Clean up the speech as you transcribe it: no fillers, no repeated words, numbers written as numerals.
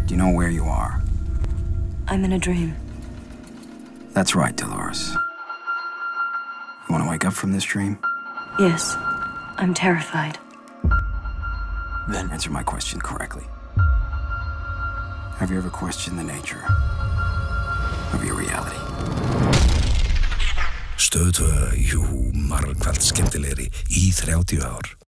Do you know where you are? I'm in a dream. That's right, Dolores. You want to wake up from this dream? Yes. I'm terrified. Then answer my question correctly. Have you ever questioned the nature of your reality? Stöð 2, jú, margfald skemmtilegri í 30 ár.